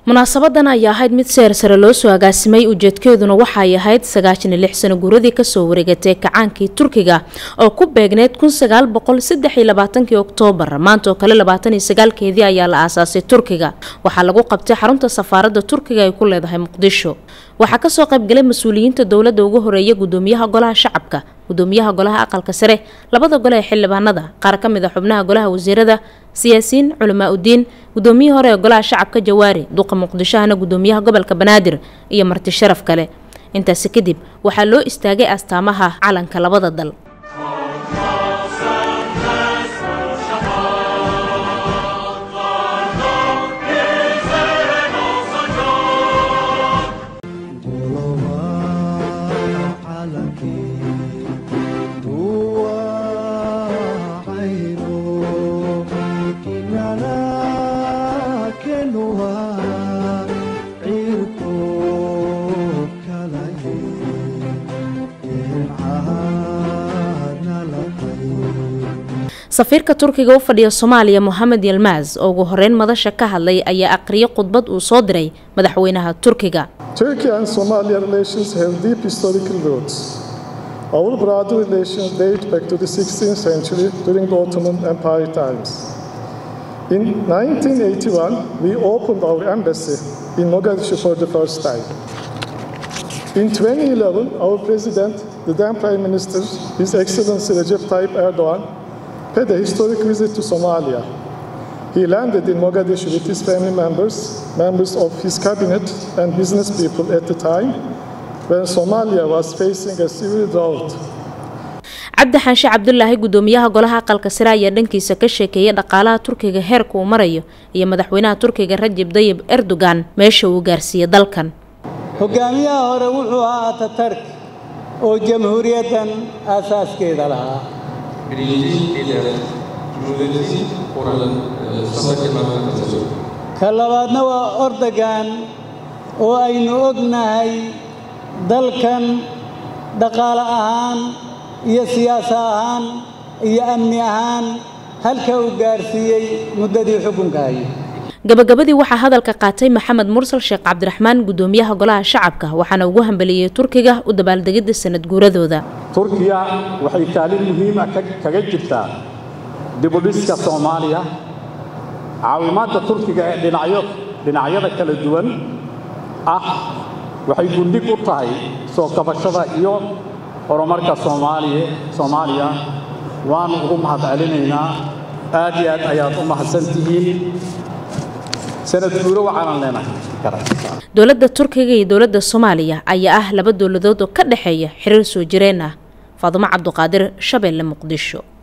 munaasabadan ayaa ahayd mid sare loo soo agaasimay ujeedkeeduna waxay ahayd 96 sano guuradii ka soo wareegatay kacaankii Turkiga oo ku beegneed 1923 Oktoobar maanta oo kale 29keedii ayaa la aasaasay Turkiga waxa lagu qabtay xarunta safaaradda Turkiga ay ku leedahay Muqdisho waxa ka soo qayb galay mas'uuliyiinta dawladda ugu horeeyay gudoomiyaha golaha shacabka gudoomiyaha golaha aqalka sare labada gole ee xildhibaanada qaar ka mid ah xubnaha golaha wasiirada siyaasiyiin culamaa u diin gudoomiyaha hore ee golaha shacabka Jawaari duqa Muqdishona gudoomiyaha gobolka Banaadir iyo marti sharaf kale intaas kadib waxa loo istaagay astaamaha calanka labada dal safiirka Turkiga u fadhiya Soomaaliya Mohamed Yilmaz oo ugu horeyn madasha ka hadlay ayaa aqriyay khudbad uu soo diray madaxweynaha Turkiga. Turkey and Somalia relations have deep historical roots. Our brother relations date back to the 16th century during the Ottoman Empire times. In 1981, we opened our embassy in Mogadishu for the first time. In 2011, our president, the then Prime Minister, His Excellency Recep Tayyip Erdogan, paid a historic visit to Somalia. He landed in Mogadishu with his family members of his cabinet and business people at the time when Somalia was facing a severe drought. Cabdi Xaashi Cabdullaahi gudoomiyaha golaha aqalka sare ayaa dhankiisa ka sheekeeyay dhaqaalaha Turkiga heerka uu marayo iyo madaxweynaha Turkiga Recep Tayyip Erdogan meesha uu gaarsiiyay dalkan. Hogaamiyaha hore wuxuu ahaa Ataturk oo jamhuuriyaddan asaaskeeda lahaa. Kalabaadna waa Erdogan oo aynu ognahay dalkan dhaqaale ahaan iyo siyaasad ahaan iyo amni ahaan halka uu gaarsiiyay muddadii xukunka hayay gabagabadii waxa hadalka qaatay Maxamed Mursal Sheekh Cabdiraxmaan gudoomiyaha golaha shacabka waxaana ugu hambaliyay Turkiga u dabaaldegida sanad guuradooda Turkiga waxay kaalin muhiim ah kaga jirtaa dib u dhiska Soomaaliya caawimaadda Turkiga ee dhinacyada kala duwan waxay gundhig u tahay soo kabashada iyo horumarka Soomaaliya waan ugu mahadcelinaynaa aad iyo aad ayaad u mahadsantihiin dawladda Turkiga iyo dawladda Soomaaliya ayaa ah laba dawladood oo ka dhaxeeya xiriir soo jireen ah Faadimo Cabduqaadir Shabeelle Muqdisho.